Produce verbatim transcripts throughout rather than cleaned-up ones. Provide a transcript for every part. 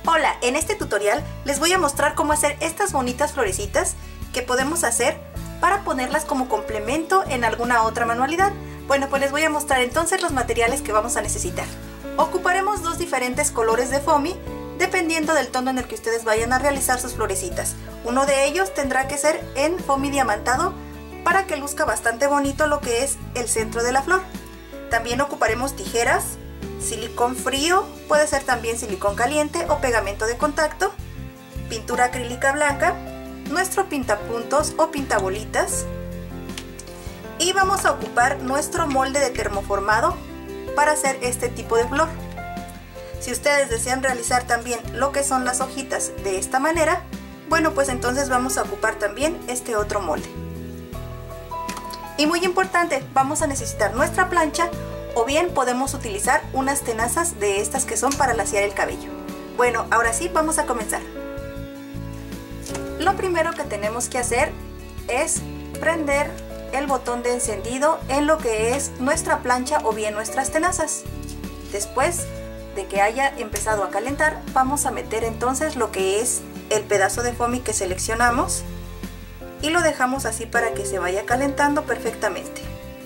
Hola, en este tutorial les voy a mostrar cómo hacer estas bonitas florecitas que podemos hacer para ponerlas como complemento en alguna otra manualidad. Bueno, pues les voy a mostrar entonces los materiales que vamos a necesitar. Ocuparemos dos diferentes colores de foamy dependiendo del tono en el que ustedes vayan a realizar sus florecitas. Uno de ellos tendrá que ser en foamy diamantado para que luzca bastante bonito lo que es el centro de la flor. También ocuparemos tijeras, silicón frío, puede ser también silicón caliente o pegamento de contacto, pintura acrílica blanca, nuestro pintapuntos o pintabolitas, y vamos a ocupar nuestro molde de termoformado para hacer este tipo de flor. Si ustedes desean realizar también lo que son las hojitas de esta manera, bueno, pues entonces vamos a ocupar también este otro molde. Y muy importante, vamos a necesitar nuestra plancha, o bien podemos utilizar unas tenazas de estas que son para laciar el cabello. Bueno, ahora sí, vamos a comenzar. Lo primero que tenemos que hacer es prender el botón de encendido en lo que es nuestra plancha o bien nuestras tenazas. Después de que haya empezado a calentar, vamos a meter entonces lo que es el pedazo de foamy que seleccionamos y lo dejamos así para que se vaya calentando perfectamente.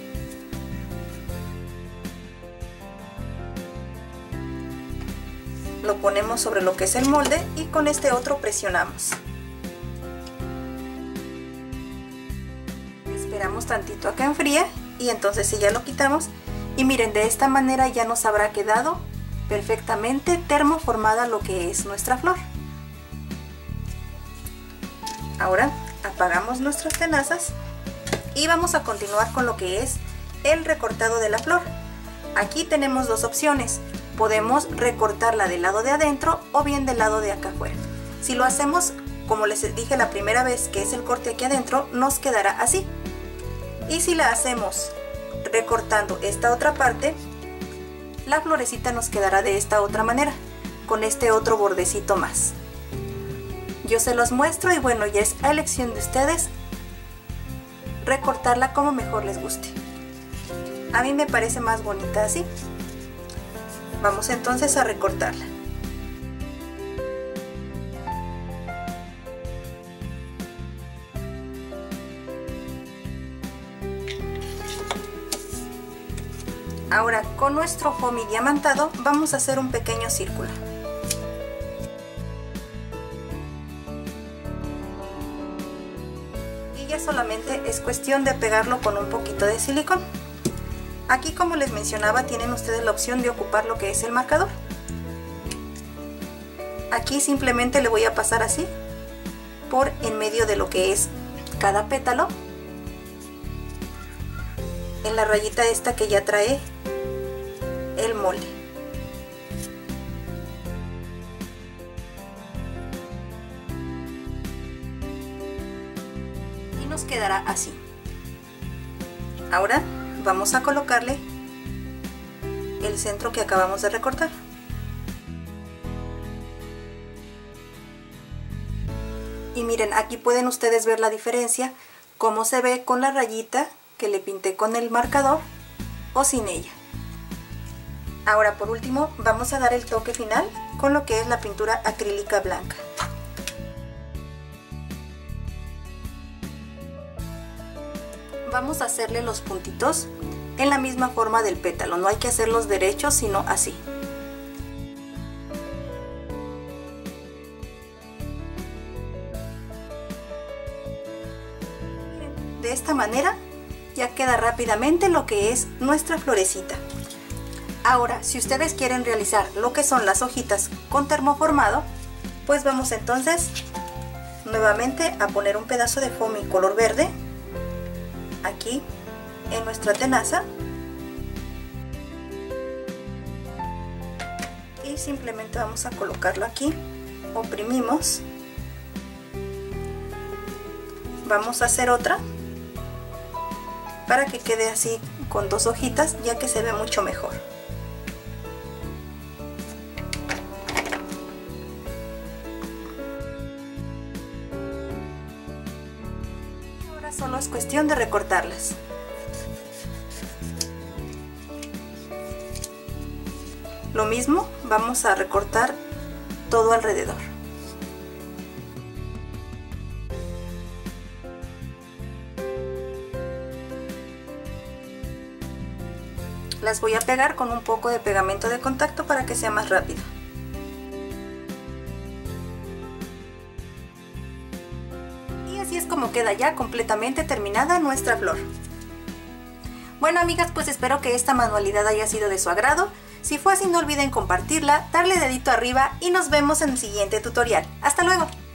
Lo ponemos sobre lo que es el molde y con este otro presionamos. Esperamos tantito a que enfríe y entonces si ya lo quitamos, y miren, de esta manera ya nos habrá quedado perfectamente termoformada lo que es nuestra flor. Ahora apagamos nuestras tenazas y vamos a continuar con lo que es el recortado de la flor. Aquí tenemos dos opciones. Podemos recortarla del lado de adentro o bien del lado de acá afuera. Si lo hacemos como les dije la primera vez, que es el corte aquí adentro, nos quedará así. Y si la hacemos recortando esta otra parte, la florecita nos quedará de esta otra manera, con este otro bordecito más. Yo se los muestro y bueno, ya es a elección de ustedes recortarla como mejor les guste. A mí me parece más bonita así. Vamos entonces a recortarla. Ahora con nuestro foamy diamantado vamos a hacer un pequeño círculo. Y ya solamente es cuestión de pegarlo con un poquito de silicón. Aquí, como les mencionaba, tienen ustedes la opción de ocupar lo que es el marcador. Aquí simplemente le voy a pasar así por en medio de lo que es cada pétalo, en la rayita esta que ya trae el molde. Y nos quedará así. Ahora vamos a colocarle el centro que acabamos de recortar. Y miren, aquí pueden ustedes ver la diferencia, cómo se ve con la rayita que le pinté con el marcador o sin ella. Ahora por último vamos a dar el toque final con lo que es la pintura acrílica blanca. Vamos a hacerle los puntitos en la misma forma del pétalo, no hay que hacerlos derechos sino así. De esta manera ya queda rápidamente lo que es nuestra florecita. Ahora, si ustedes quieren realizar lo que son las hojitas con termoformado, pues vamos entonces nuevamente a poner un pedazo de foamy color verde aquí en nuestra tenaza y simplemente vamos a colocarlo aquí, oprimimos, vamos a hacer otra para que quede así con dos hojitas, ya que se ve mucho mejor. Ahora solo es cuestión de recortarlas. Lo mismo, vamos a recortar todo alrededor. Las voy a pegar con un poco de pegamento de contacto para que sea más rápido. Y así es como queda ya completamente terminada nuestra flor. Bueno, amigas, pues espero que esta manualidad haya sido de su agrado. Si fue así, no olviden compartirla, darle dedito arriba y nos vemos en el siguiente tutorial. ¡Hasta luego!